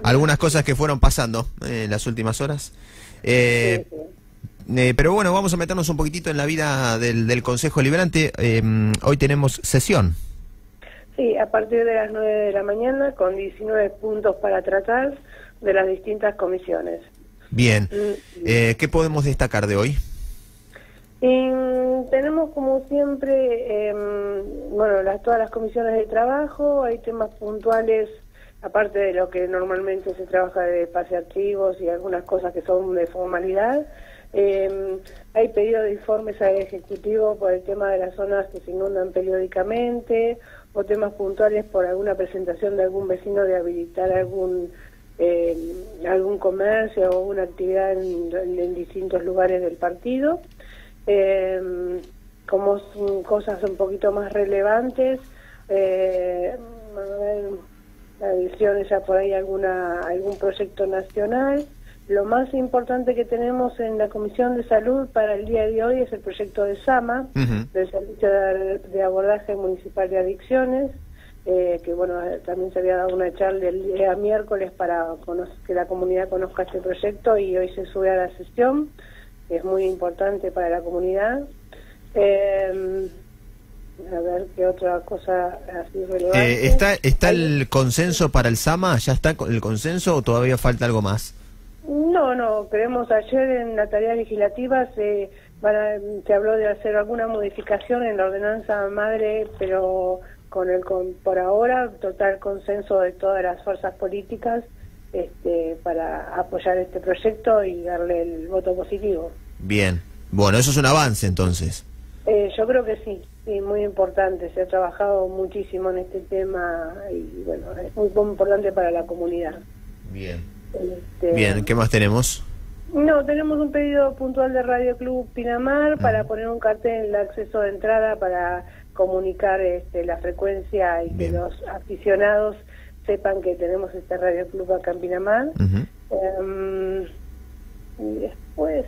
algunas cosas que fueron pasando en las últimas horas. Sí, sí. Pero bueno, vamos a meternos un poquitito en la vida del Consejo Deliberante. Hoy tenemos sesión. Sí, a partir de las 9 de la mañana, con 19 puntos para tratar de las distintas comisiones. Bien. ¿Qué podemos destacar de hoy? Tenemos como siempre, bueno, todas las comisiones de trabajo, hay temas puntuales, aparte de lo que normalmente se trabaja de pase archivos y algunas cosas que son de formalidad. Hay pedido de informes al Ejecutivo por el tema de las zonas que se inundan periódicamente, o temas puntuales por alguna presentación de algún vecino de habilitar algún comercio o una actividad en distintos lugares del partido. Como son cosas un poquito más relevantes, adiciones ya por ahí algún proyecto nacional. Lo más importante que tenemos en la Comisión de Salud para el día de hoy es el proyecto de SAMA, del Servicio de Abordaje Municipal de Adicciones, que bueno, también se había dado una charla el día miércoles para que la comunidad conozca este proyecto, y hoy se sube a la sesión. Es muy importante para la comunidad. A ver qué otra cosa así relevante. ¿Está el consenso para el SAMA? ¿Ya está el consenso o todavía falta algo más? No, creemos ayer en la tarea legislativa se habló de hacer alguna modificación en la ordenanza madre, pero por ahora total consenso de todas las fuerzas políticas para apoyar este proyecto y darle el voto positivo. Bien, bueno, eso es un avance entonces. Yo creo que sí, muy importante, se ha trabajado muchísimo en este tema y bueno, es muy importante para la comunidad. Bien. Bien, ¿qué más tenemos? No, tenemos un pedido puntual de Radio Club Pinamar para poner un cartel en el acceso de entrada para comunicar la frecuencia y Bien. que los aficionados sepan que tenemos este Radio Club acá en Pinamar. Y después...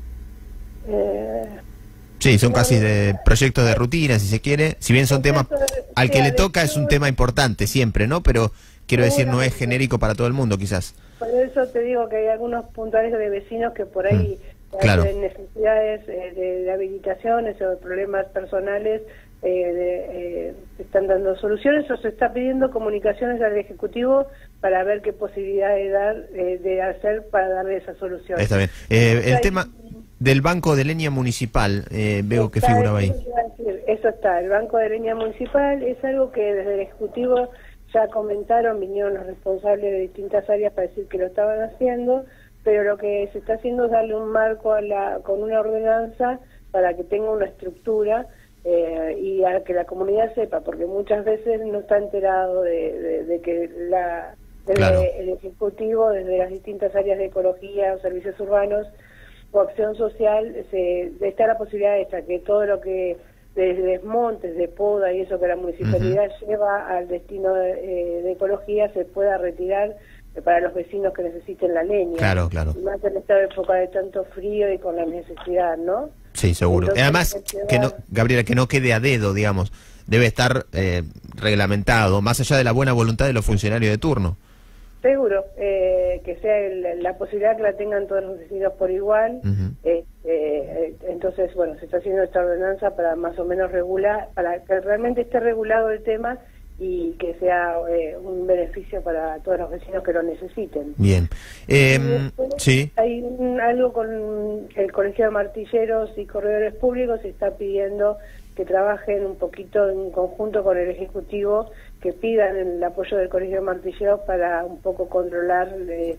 Sí, son casi de proyectos de rutina, si se quiere. Si bien son temas, al que le toca es un tema importante siempre, ¿no? Pero quiero decir, no es genérico para todo el mundo, quizás. Por eso te digo que hay algunos puntuales de vecinos que por ahí claro. tienen necesidades de habilitaciones o de problemas personales, están dando soluciones, o se está pidiendo comunicaciones al Ejecutivo para ver qué posibilidades de hacer para darle esa solución. Está bien. El tema del Banco de Leña Municipal, veo que figuraba ahí. Eso está, el Banco de Leña Municipal es algo que desde el Ejecutivo ya comentaron, vinieron los responsables de distintas áreas para decir que lo estaban haciendo, pero lo que se está haciendo es darle un marco con una ordenanza para que tenga una estructura y a que la comunidad sepa, porque muchas veces no está enterado de que el Ejecutivo, desde las distintas áreas de ecología o servicios urbanos o acción social, está la posibilidad esta, que todo lo que desde desmontes, de poda y eso que la municipalidad lleva al destino de ecología se pueda retirar para los vecinos que necesiten la leña. Claro. Y más en esta época de tanto frío y con la necesidad, ¿no? Sí, seguro. Entonces, además, Gabriela, que no quede a dedo, digamos, debe estar reglamentado, más allá de la buena voluntad de los funcionarios de turno. Seguro, que sea la posibilidad que la tengan todos los vecinos por igual. Entonces, bueno, se está haciendo esta ordenanza para más o menos regular, para que realmente esté regulado el tema y que sea un beneficio para todos los vecinos que lo necesiten. Bien. Sí. Hay algo con el Colegio de Martilleros y Corredores Públicos, se está pidiendo que trabajen un poquito en conjunto con el Ejecutivo, que pidan el apoyo del Colegio de Martilleros para un poco controlar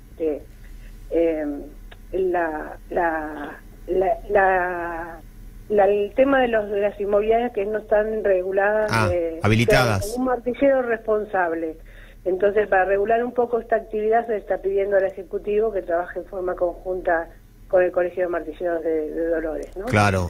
el tema de las inmobiliarias que no están reguladas, habilitadas. Un martillero responsable. Entonces, para regular un poco esta actividad, se está pidiendo al Ejecutivo que trabaje en forma conjunta con el Colegio de Martilleros de Dolores, ¿no? Claro.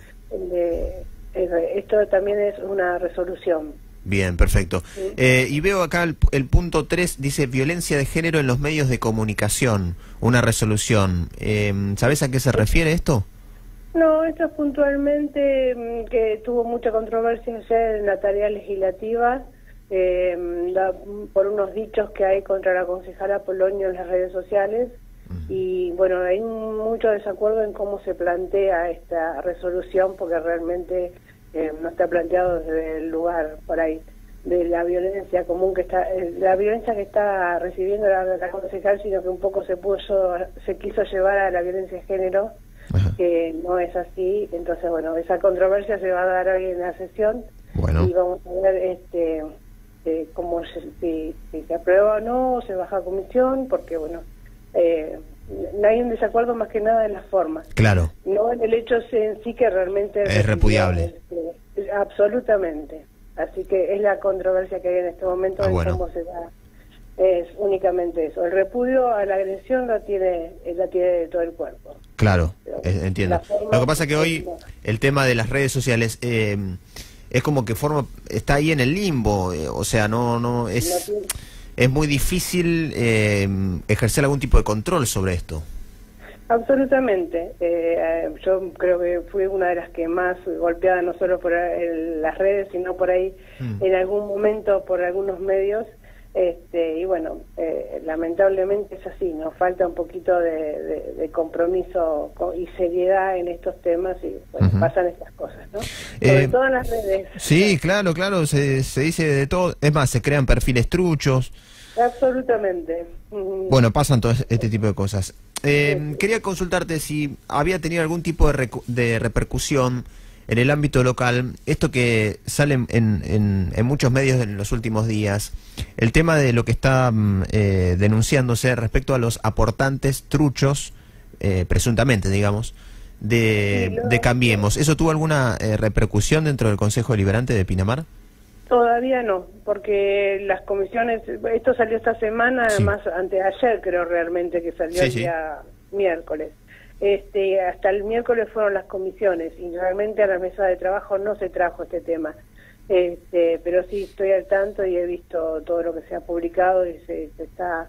Esto también es una resolución. Bien, perfecto. Sí. Y veo acá el punto 3, dice violencia de género en los medios de comunicación, una resolución. ¿Sabes a qué se refiere esto? No, esto es puntualmente que tuvo mucha controversia ayer en la tarea legislativa, por unos dichos que hay contra la concejala Polonio en las redes sociales. Y bueno, hay mucho desacuerdo en cómo se plantea esta resolución, porque realmente no está planteado desde el lugar por ahí de la violencia común que está, la violencia que está recibiendo la concejal, sino que un poco se quiso llevar a la violencia de género. Ajá. Que no es así. Entonces, bueno, esa controversia se va a dar hoy en la sesión. Bueno. Y vamos a ver cómo si se aprueba o no, o se baja a comisión, porque bueno, no hay un desacuerdo más que nada en las formas. Claro. No en el hecho en sí, que realmente es repudiable. Absolutamente. Así que es la controversia que hay en este momento en bueno. cómo se da. Es únicamente eso. El repudio a la agresión la tiene de todo el cuerpo. Claro, entiendo. Lo que pasa que hoy el tema de las redes sociales es como que está ahí en el limbo, o sea, no es muy difícil ejercer algún tipo de control sobre esto. Absolutamente. Yo creo que fui una de las que más golpeada, no solo por las redes, sino por ahí en algún momento por algunos medios. Y bueno, lamentablemente es así, nos falta un poquito de compromiso y seriedad en estos temas, y bueno, pasan estas cosas, ¿no? Sobre todo en las redes. Sí, claro, se dice de todo, es más, se crean perfiles truchos. Absolutamente. Bueno, pasan todo este tipo de cosas. Quería consultarte si había tenido algún tipo de repercusión en el ámbito local, esto que sale en muchos medios en los últimos días, el tema de lo que está denunciándose respecto a los aportantes truchos, presuntamente, digamos, de Cambiemos. ¿Eso tuvo alguna repercusión dentro del Consejo Deliberante de Pinamar? Todavía no, porque las comisiones, esto salió esta semana, además anteayer creo realmente que salió el día miércoles. Hasta el miércoles fueron las comisiones y realmente a la mesa de trabajo no se trajo este tema. Pero sí estoy al tanto y he visto todo lo que se ha publicado y está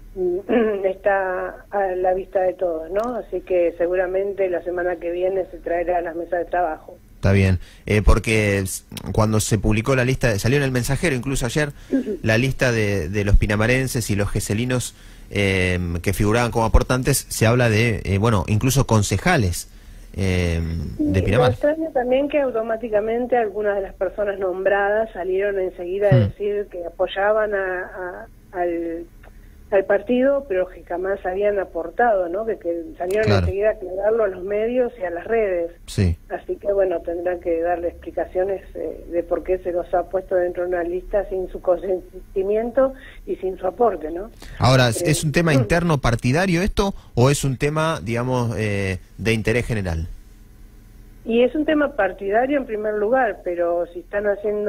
a la vista de todos, ¿no? Así que seguramente la semana que viene se traerá a las mesas de trabajo. Está bien, porque cuando se publicó la lista, salió en el Mensajero incluso ayer, la lista de los pinamarenses y los geselinos que figuraban como aportantes, se habla de, bueno, incluso concejales de Pinamar. Me extraña también que automáticamente algunas de las personas nombradas salieron enseguida a decir que apoyaban al partido, pero que jamás habían aportado, ¿no? Que salieron enseguida a aclararlo a los medios y a las redes. Sí. Así que bueno, tendrán que darle explicaciones de por qué se los ha puesto dentro de una lista sin su consentimiento y sin su aporte, ¿no? Ahora, ¿es un tema interno partidario esto o es un tema, digamos, de interés general? Y es un tema partidario en primer lugar, pero si están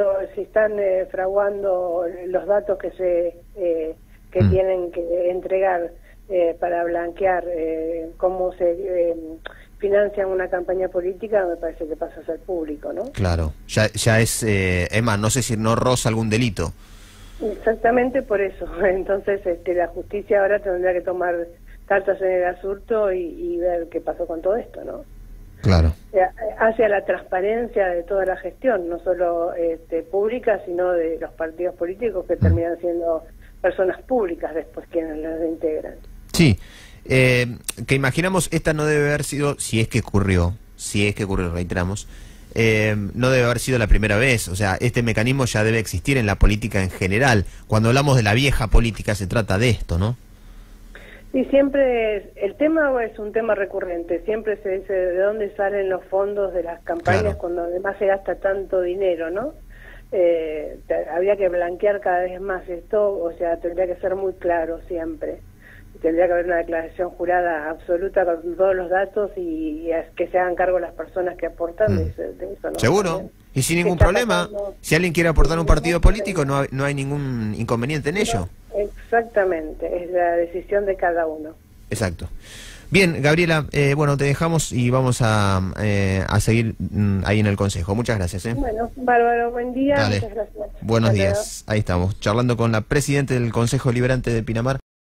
fraguando los datos que tienen que entregar para blanquear cómo se financian una campaña política, me parece que pasa a ser público, ¿no? Claro, ya es más, no sé si no roza algún delito. Exactamente por eso. Entonces la justicia ahora tendrá que tomar cartas en el asunto y ver qué pasó con todo esto, ¿no? Claro. Hacia la transparencia de toda la gestión, no solo pública, sino de los partidos políticos que terminan siendo personas públicas después quienes las integran. Sí, que imaginamos esta no debe haber sido, si es que ocurrió, reiteramos, no debe haber sido la primera vez, o sea, este mecanismo ya debe existir en la política en general. Cuando hablamos de la vieja política se trata de esto, ¿no? Y siempre el tema es un tema recurrente, siempre se dice de dónde salen los fondos de las campañas cuando además se gasta tanto dinero, ¿no? Habría que blanquear cada vez más esto, o sea, tendría que ser muy claro siempre. Tendría que haber una declaración jurada absoluta con todos los datos y que se hagan cargo las personas que aportan de eso, ¿no? Seguro, también. Y sin ningún problema. Si alguien quiere aportar un partido político, no hay ningún inconveniente en ello. Exactamente, es la decisión de cada uno. Exacto. Bien, Gabriela, bueno, te dejamos y vamos a seguir ahí en el Consejo. Muchas gracias. Bueno, bárbaro, buen día. Dale. Muchas gracias. Buenos días. Ahí estamos, charlando con la presidenta del Consejo Deliberante de Pinamar.